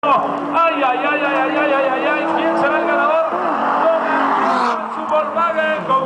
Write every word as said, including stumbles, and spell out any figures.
Ay, ay, ay, ay, ay, ay, ay, ay, ay. ¿Quién será el ganador? Su Volkswagen con